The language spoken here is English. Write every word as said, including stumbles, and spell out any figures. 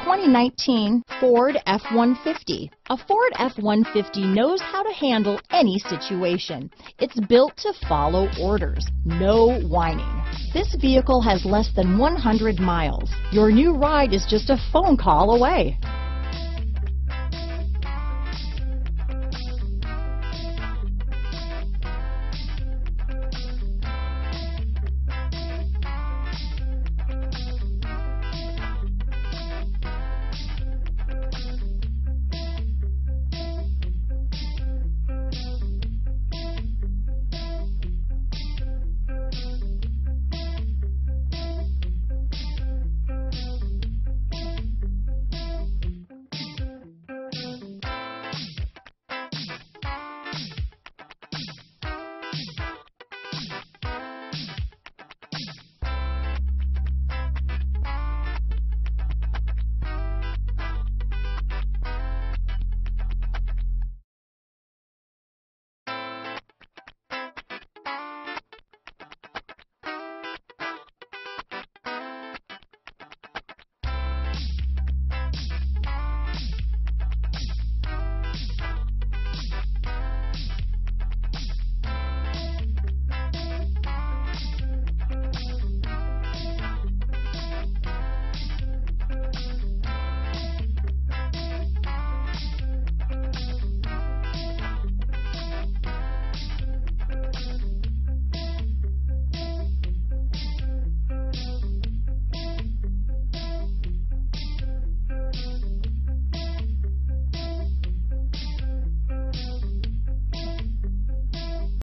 twenty nineteen Ford F one fifty. A Ford F one fifty knows how to handle any situation. It's built to follow orders, no whining. This vehicle has less than one hundred miles. Your new ride is just a phone call away.